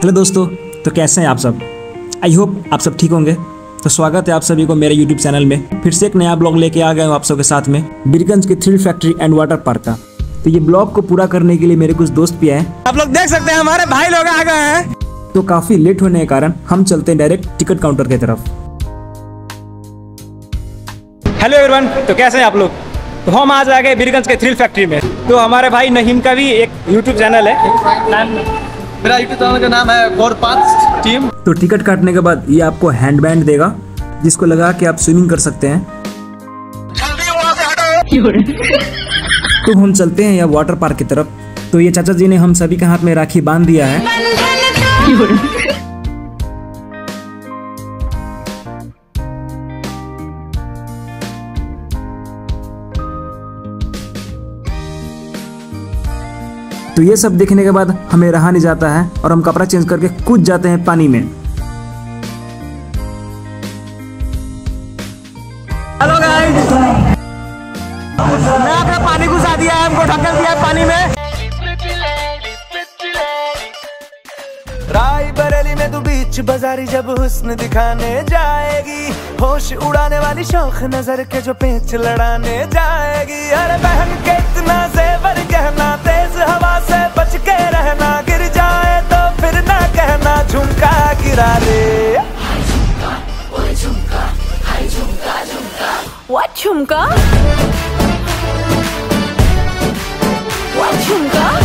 Hello दोस्तों, तो कैसे हैं आप सब। आई होप आप सब ठीक होंगे। तो स्वागत है आप सभी को मेरे यूट्यूब चैनल में। फिर से एक नया ब्लॉग लेके आ गया हूँ आप सबके साथ में, बीरगंज के thrill factory and water park का। तो ये ब्लॉग को पूरा करने के लिए मेरे कुछ दोस्त भी आए। आप लोग देख सकते हैं हमारे भाई लोग आ गए हैं। तो काफी लेट होने के कारण हम चलते हैं डायरेक्ट टिकट काउंटर की तरफ। हेलो एवरीवन, तो कैसे हैं आप लोग। तो हम आज आ गए बीरगंज के थ्रिल फैक्ट्री में। तो हमारे भाई नहीम का भी एक यूट्यूब चैनल है। मेरा यूट्यूब चैनल का नाम है गौरपांच टीम। तो टिकट काटने के बाद ये आपको हैंड बैंड देगा, जिसको लगा के आप स्विमिंग कर सकते हैं। तो हम चलते हैं यहाँ वाटर पार्क की तरफ। तो ये चाचा जी ने हम सभी के हाथ में राखी बांध दिया है। तो ये सब देखने के बाद हमें रहा नहीं जाता है और हम कपड़ा चेंज करके कूद जाते हैं पानी में। हेलो गाइस, मैं आपने पानी घुसा दिया है, हमको ढकेल दिया है पानी में। रायबरेली में तू बीच बाजारी जब हुस्न दिखाने जाएगी, होश उड़ाने वाली शौक नजर के जो पेच लड़ाने जाएगी। अरे बहन के इतना जेवर गहना, तेज हवा से बच के रहना, गिर जाए तो फिर ना कहना झुमका गिरा दे। What झुमका? What झुमका?